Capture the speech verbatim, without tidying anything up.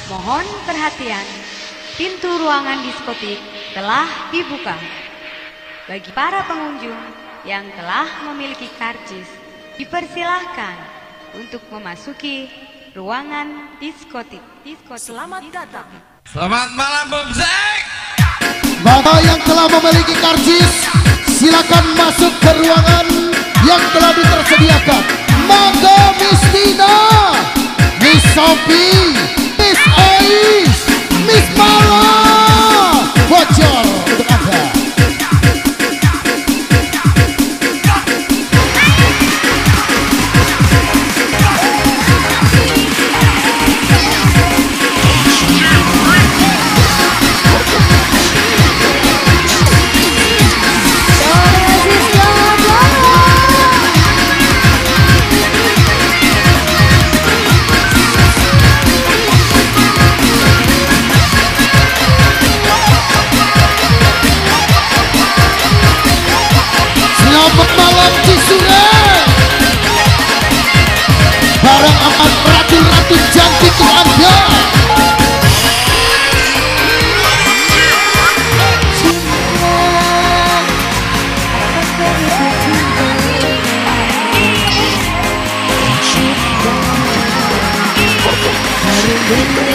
Mohon perhatian, pintu ruangan diskotik telah dibuka. Bagi para pengunjung yang telah memiliki karcis, dipersilahkan untuk memasuki ruangan diskotik. Diskotik. Selamat datang. Selamat malam Bumsek. Maka yang telah memiliki karcis, silakan masuk ke ruangan yang telah ditersediakan. Mangga Miss Tina, Miss Sophie, Miss Ais, Miss Mala, bocor untuk Anda. Selamat malam Cisure, barang amat ratu-ratu cantik untuk Anda. Cinta